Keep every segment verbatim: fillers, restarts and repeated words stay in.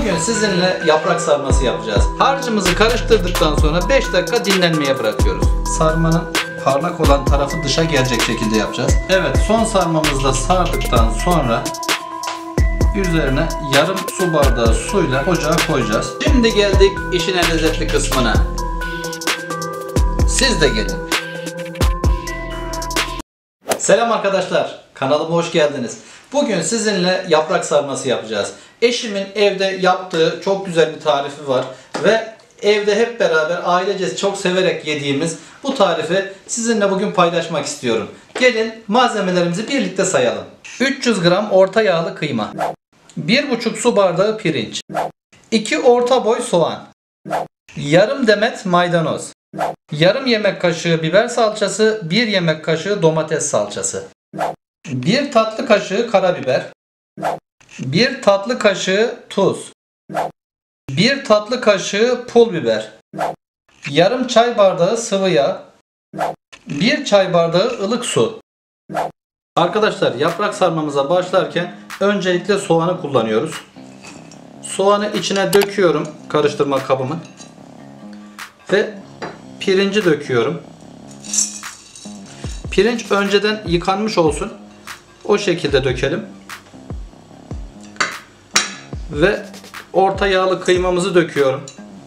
Bugün sizinle yaprak sarması yapacağız. Harcımızı karıştırdıktan sonra beş dakika dinlenmeye bırakıyoruz. Sarmanın parlak olan tarafı dışa gelecek şekilde yapacağız. Evet, son sarmamızda sardıktan sonra üzerine yarım su bardağı suyla ocağa koyacağız. Şimdi geldik işin en lezzetli kısmına. Siz de gelin. Selam arkadaşlar, kanalıma hoş geldiniz. Bugün sizinle yaprak sarması yapacağız. Eşimin evde yaptığı çok güzel bir tarifi var ve evde hep beraber ailece çok severek yediğimiz bu tarifi sizinle bugün paylaşmak istiyorum. Gelin malzemelerimizi birlikte sayalım. üç yüz gram orta yağlı kıyma, bir buçuk su bardağı pirinç, iki orta boy soğan, yarım demet maydanoz, yarım yemek kaşığı biber salçası, bir yemek kaşığı domates salçası, bir tatlı kaşığı karabiber, bir tatlı kaşığı tuz, bir tatlı kaşığı pul biber, yarım çay bardağı sıvı yağ, bir çay bardağı ılık su. Arkadaşlar, yaprak sarmamıza başlarken öncelikle soğanı kullanıyoruz. Soğanı içine döküyorum karıştırma kabımın ve pirinci döküyorum. Pirinç önceden yıkanmış olsun. O şekilde dökelim. Ve orta yağlı kıymamızı döküyorum.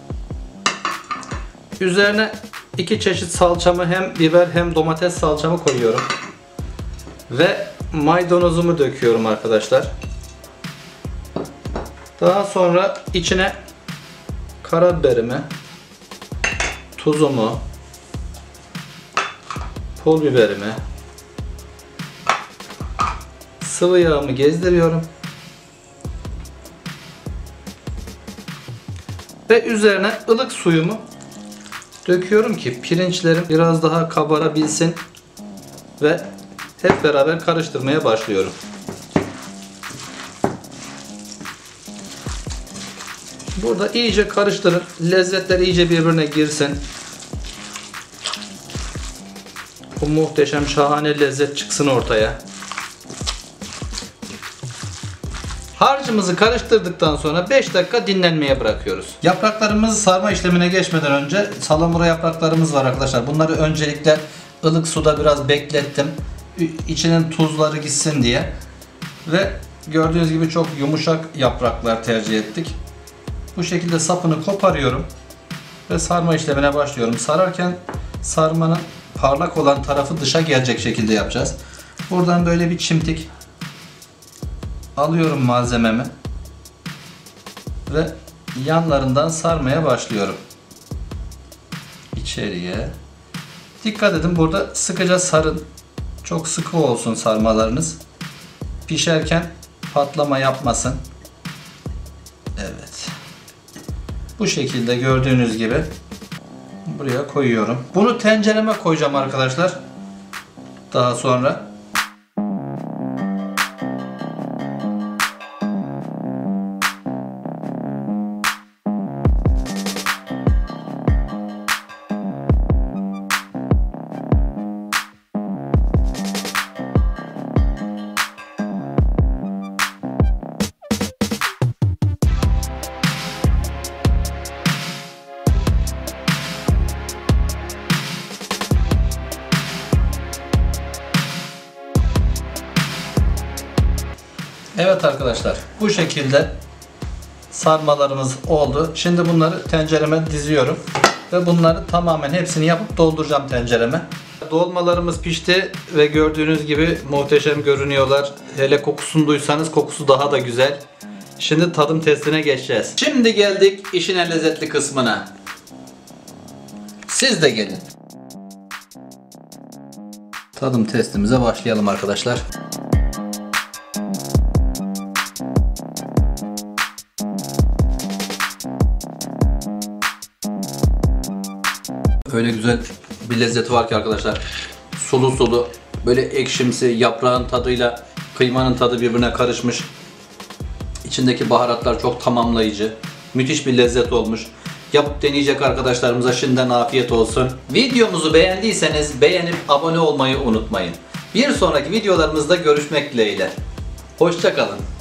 Üzerine iki çeşit salçamı, hem biber hem domates salçamı koyuyorum. Ve maydanozumu döküyorum arkadaşlar. Daha sonra içine karabiberimi, tuzumu, pul biberimi, sıvı yağımı gezdiriyorum. Ve üzerine ılık suyumu döküyorum ki pirinçlerim biraz daha kabarabilsin ve hep beraber karıştırmaya başlıyorum. Burada iyice karıştırın. Lezzetler iyice birbirine girsin. Bu muhteşem, şahane lezzet çıksın ortaya. Harcımızı karıştırdıktan sonra beş dakika dinlenmeye bırakıyoruz. Yapraklarımızı sarma işlemine geçmeden önce salamura yapraklarımız var arkadaşlar. Bunları öncelikle ılık suda biraz beklettim. İçinin tuzları gitsin diye. Ve gördüğünüz gibi çok yumuşak yapraklar tercih ettik. Bu şekilde sapını koparıyorum ve sarma işlemine başlıyorum. Sararken sarmanın parlak olan tarafı dışa gelecek şekilde yapacağız. Buradan böyle bir çimdik alıyorum malzememi ve yanlarından sarmaya başlıyorum. İçeriye. Dikkat edin, burada sıkıca sarın. Çok sıkı olsun sarmalarınız. Pişerken patlama yapmasın. Evet. Bu şekilde gördüğünüz gibi buraya koyuyorum. Bunu tencereme koyacağım arkadaşlar. Daha sonra. Evet arkadaşlar, bu şekilde sarmalarımız oldu. Şimdi bunları tencereme diziyorum ve bunları tamamen hepsini yapıp dolduracağım tencereme. Dolmalarımız pişti ve gördüğünüz gibi muhteşem görünüyorlar. Hele kokusunu duysanız kokusu daha da güzel. Şimdi tadım testine geçeceğiz. Şimdi geldik işin en lezzetli kısmına. Siz de gelin. Tadım testimize başlayalım arkadaşlar. Öyle güzel bir lezzeti var ki arkadaşlar. Sulu sulu, böyle ekşimsi, yaprağın tadıyla kıymanın tadı birbirine karışmış. İçindeki baharatlar çok tamamlayıcı. Müthiş bir lezzet olmuş. Yapıp deneyecek arkadaşlarımıza şimdiden afiyet olsun. Videomuzu beğendiyseniz beğenip abone olmayı unutmayın. Bir sonraki videolarımızda görüşmek dileğiyle. Hoşça kalın.